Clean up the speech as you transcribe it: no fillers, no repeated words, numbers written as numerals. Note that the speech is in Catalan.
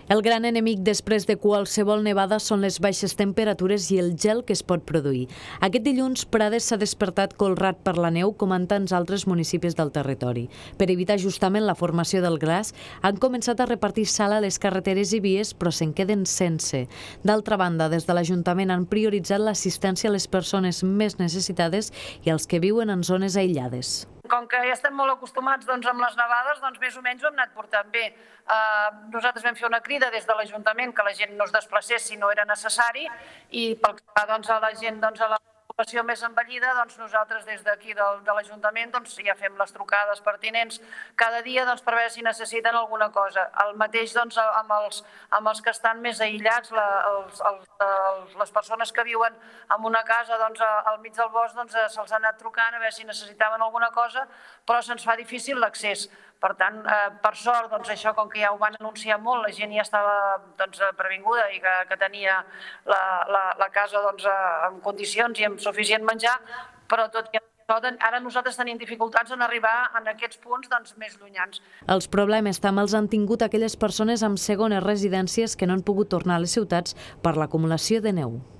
El gran enemic després de qualsevol nevada són les baixes temperatures i el gel que es pot produir. Aquest dilluns, Prades s'ha despertat colrat per la neu com en tants altres municipis del territori. Per evitar justament la formació del glaç, han començat a repartir sal a les carreteres i vies, però se'n queden sense. D'altra banda, des de l'Ajuntament han prioritzat l'assistència a les persones més necessitades i als que viuen en zones aïllades. Com que ja estem molt acostumats amb les nevades, més o menys ho hem anat portant bé. Nosaltres vam fer una crida des de l'Ajuntament que la gent no es desplacés si no era necessari i pel que fa a la gent, a la població més envellida, nosaltres des d'aquí de l'Ajuntament ja fem les trucades pertinents cada dia per veure si necessiten alguna cosa. El mateix amb els que estan més aïllats, les persones que viuen en una casa al mig del bosc, se'ls ha anat trucant a veure si necessitaven alguna cosa, però se'ns fa difícil l'accés. Per tant, per sort, això, com que ja ho van anunciar molt, la gent ja estava previnguda i que tenia la casa en condicions i amb suficient menjar, però tot i això, ara nosaltres tenim dificultats en arribar a aquests punts més llunyans. Els problemes també els han tingut aquelles persones amb segones residències que no han pogut tornar a les ciutats per l'acumulació de neu.